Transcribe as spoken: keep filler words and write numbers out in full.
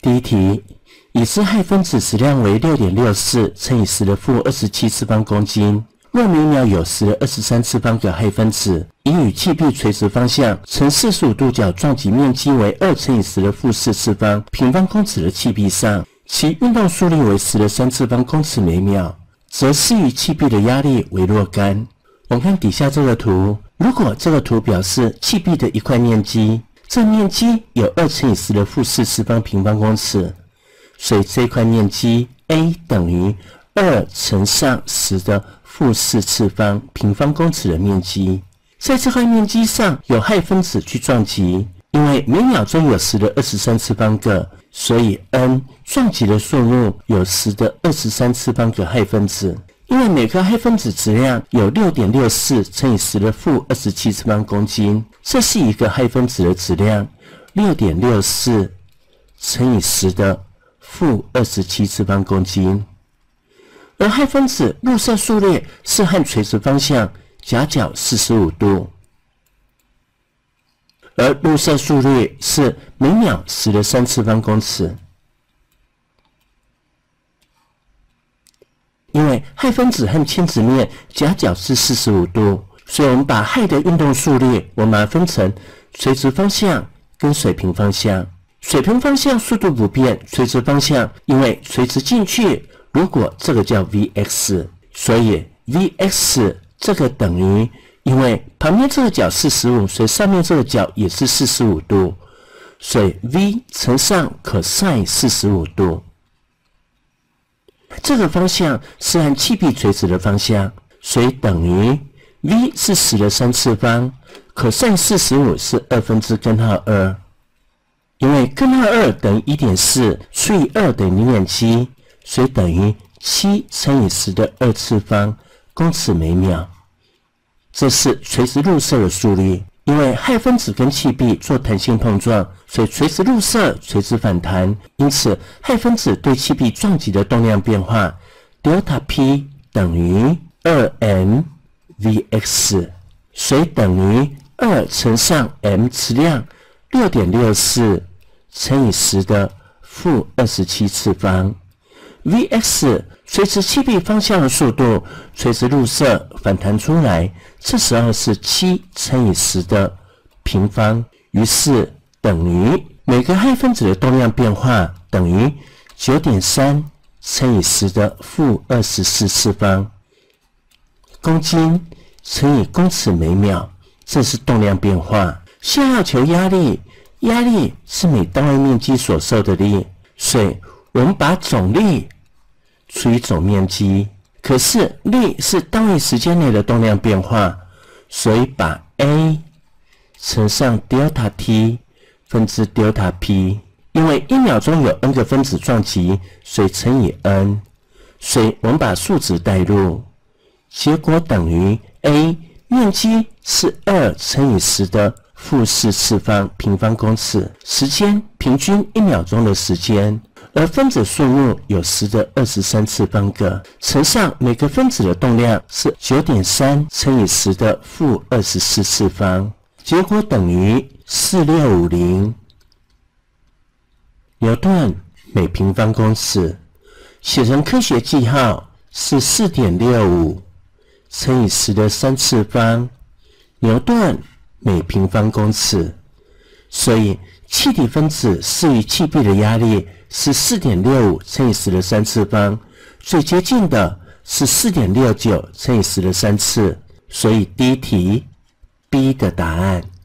第一题，已知氦分子质量为 六点六四 乘以十的负二十七次方公斤。若每秒有十的二十三次方个氦分子，以与气壁垂直方向呈四十五度角撞击面积为二乘以十的负四次方平方公尺的气壁上，其运动速率为十的三次方公尺每秒，则施于气壁的压力为若干。我们看底下这个图，如果这个图表示气壁的一块面积，这面积有二乘以十的负四次方平方公尺，所以这块面积 A 等于二乘上十的负四次方平方公尺的面积。在这块面积上有氦分子去撞击，因为每秒钟有十的二十三次方个，所以 N 撞击的数目有十的二十三次方个氦分子。因为每颗氦分子质量有 六点六四 乘以十的负二十七次方公斤，这是一个氦分子的质量 六点六四 乘以十的负二十七次方公斤。而氦分子入射速率是和垂直方向夹角四十五度，而入射速率是每秒十的三次方公尺。因为氦分子和铅子面夹角是四十五度，所以我们把氦的运动速率我们把它分成垂直方向跟水平方向。水平方向速度不变，垂直方向因为垂直进去，如果这个叫 Vx， 所以 Vx 这个等于，因为旁边这个角四十五，所以上面这个角也是四十五度，所以 V 乘上 cos 四十五度。这个方向是和气壁垂直的方向，所以等于 V 是十的三次方 ，cos 四十五是二分之根号二，因为根号二等于 一点四 除以二等于 零点七， 所以等于七乘以十的二次方公尺每秒。这是垂直入射的速率。因为氦分子跟气壁做弹性碰撞，所以垂直入射、垂直反弹，因此氦分子对气壁撞击的动量变化 delta P 等于 二 m Vx， 所以等于二乘上 m 质量 六点六四 乘以十的负二十七次方。Vx 垂直气壁方向的速度，垂直入射反弹出来，这时候是七乘以十的平方，于是等于每个氦分子的动量变化等于 九点三 乘以十的负二十四次方公斤乘以公尺每秒，这是动量变化。现在要求压力，压力是每单位面积所受的力，所以我们把总力除以总面积，可是力是单位时间内的动量变化，所以把 A 乘上 delta T 分之 delta P， 因为一秒钟有 n 个分子撞击，所以乘以 n， 所以我们把数值代入，结果等于 A 面积是二乘以十的负四次方平方公尺，时间平均一秒钟的时间。而分子数目有十的二十三次方个，乘上每个分子的动量是 九点三 乘以十的负二十四次方，结果等于四千六百五十牛顿每平方公尺。写成科学记号是 四点六五 乘以十的三次方牛顿每平方公尺。所以气体分子施于气壁的压力是 四点六五 乘以十的三次方，最接近的是 四点六九 乘以十的三次，所以第一题 B 的答案。